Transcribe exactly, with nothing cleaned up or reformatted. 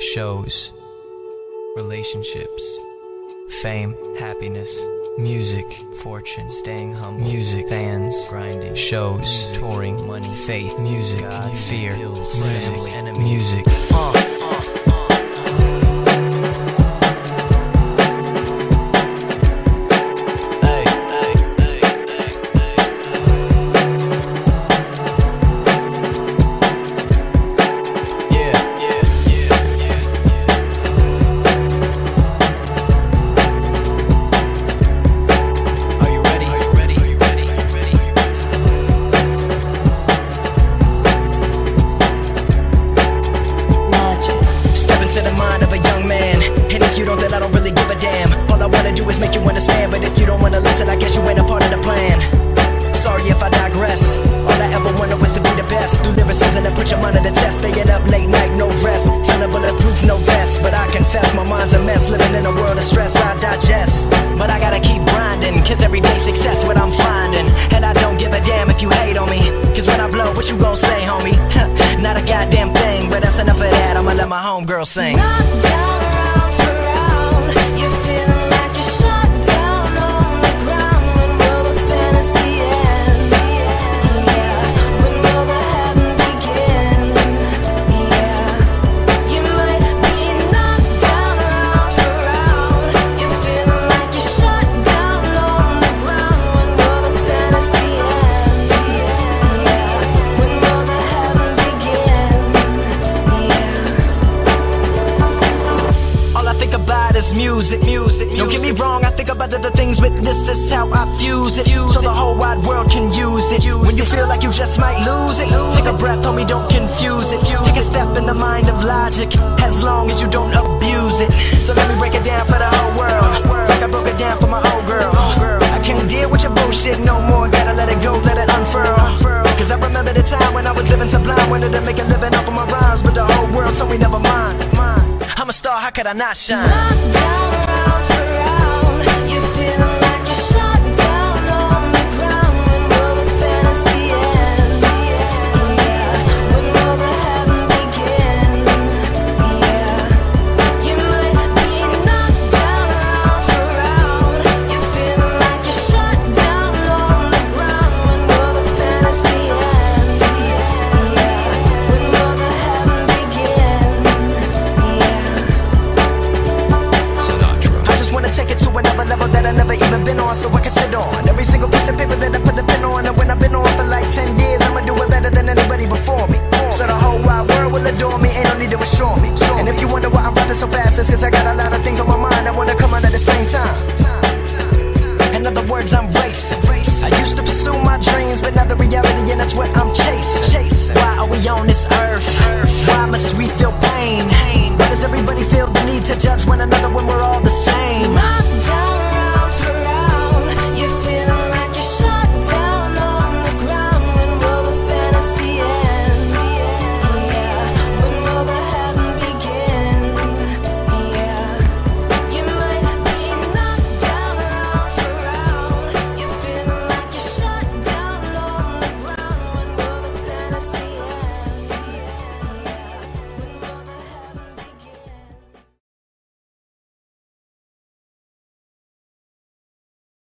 shows, relationships, fame, happiness, music, fortune, staying humble, music, fans, grinding, shows, music, touring, money, faith, music, God, fear, bills, music, family, enemies, music. Uh. Make you understand, but if you don't wanna listen, I guess you ain't a part of the plan. Sorry if I digress. All I ever wanted was to be the best. Do lyricism and put your mind to the test. Staying up late night, no rest. Feeling bulletproof, no vest. But I confess, my mind's a mess. Living in a world of stress, I digest. But I gotta keep grinding, cause everyday success what I'm finding. And I don't give a damn if you hate on me, cause when I blow, what you gon' say, homie? Not a goddamn thing, but that's enough of that. I'ma let my homegirl sing. Knock down, round for round. You feeling music. music, Don't get me wrong, I think about other things, but this is how I fuse it, so the whole wide world can use it. When you feel like you just might lose it, take a breath, homie, don't confuse it. Take a step in the mind of logic, as long as you don't abuse it. So let me break it down for the whole world, like I broke it down for my old girl. I can't deal with your bullshit no more, gotta let it go, let it unfurl. Cause I remember the time when I was living sublime, wanted to make a living off of my rhymes, but the whole world told me never mind. I'm a star, how could I not shine? Knock down, round for round. You feeling like you're shot down on the ground. When will the fantasy end? Yeah. When will the heaven begin? Yeah. You might be knocked down, round for round. You feeling like you're shot down on the ground. When will the fantasy end? Yeah. When will the heaven begin? Take it to another level that I never even been on, so I can sit on every single piece of paper that I put the pen on. And when I've been on for like ten years, I'ma do it better than anybody before me. So the whole wide world will adore me, ain't no need to assure me. And if you wonder why I'm rapping so fast, it's cause I got a lot of things on my mind that wanna come out at the same time. In other words, I'm racing. I used to pursue my dreams, but now the reality, and that's what I'm chasing.